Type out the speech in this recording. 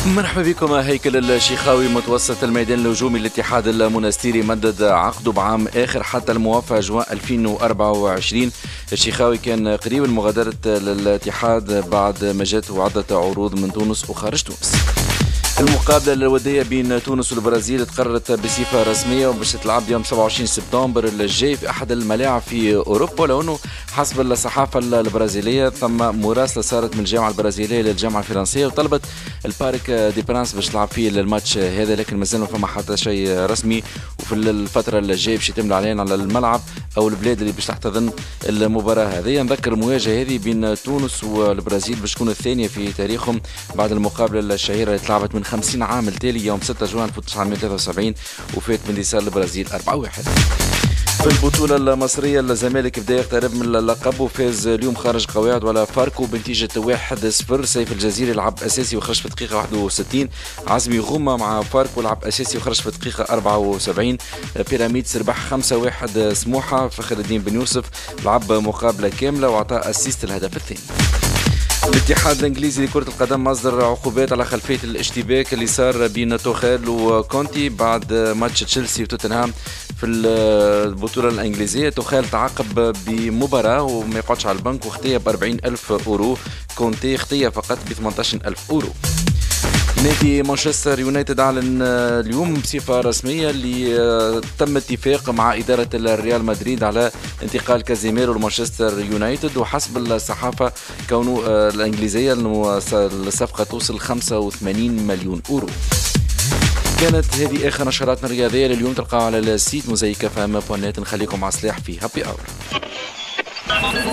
مرحبا بكم. هيكل الشيخاوي متوسط الميدان الهجومي الاتحاد المنستيري مدد عقده بعام آخر حتى الموافق جوان 2024. الشيخاوي كان قريب المغادرة للاتحاد بعد ما جاته عدة عروض من تونس وخارج تونس. المقابلة الودية بين تونس والبرازيل تقررت بصفة رسمية وباش تلعب يوم 27 سبتمبر الجاي في أحد الملاعب في أوروبا، لو أنه حسب الصحافة البرازيلية ثم مراسلة صارت من الجامعة البرازيلية للجامعة الفرنسية وطلبت البارك دي برانس باش تلعب فيه الماتش هذا، لكن مازال ما فما حتى شيء رسمي. وفي الفترة الجاية باش يتم الإعلان على الملعب أو البلاد اللي باش تحتضن المباراة هذه. نذكر المواجهة هذه بين تونس والبرازيل باش تكون الثانية في تاريخهم بعد المقابلة الشهيرة اللي تلعبت من 50 عام التالي يوم 6 جوان 1973 وفات بانتصار البرازيل 4-1. في البطولة المصرية الزمالك بدا يقترب من اللقب وفاز اليوم خارج قواعد ولا فاركو بنتيجة 1-0. سيف الجزيري لعب أساسي وخرج في الدقيقة 61. عزمي غومة مع فاركو لعب أساسي وخرج في الدقيقة 74. بيراميدز ربح 5-1 سموحة. فخر الدين بن يوسف لعب مقابلة كاملة وعطى أسيست الهدف الثاني. الاتحاد الانجليزي لكرة القدم اصدر عقوبات على خلفية الاشتباك اللي صار بين توخيل وكونتي بعد ماتش تشيلسي وتوتنهام في البطولة الانجليزية. توخيل تعاقب بمباراة وما يقعدش على البنك واختيا ب40,000 اورو، كونتي اختيا فقط ب18,000 اورو. نادي مانشستر يونايتد أعلن اليوم بصفة رسمية اللي تم اتفاق مع إدارة الريال مدريد على انتقال كازيميرو لمانشستر يونايتد، وحسب الصحافة كونه الإنجليزية أنه الصفقة توصل 85 مليون أورو. كانت هذه آخر نشراتنا الرياضية لليوم، تلقاها على السيت موزايك FM.net. نخليكم مع صلاح في هابي أور.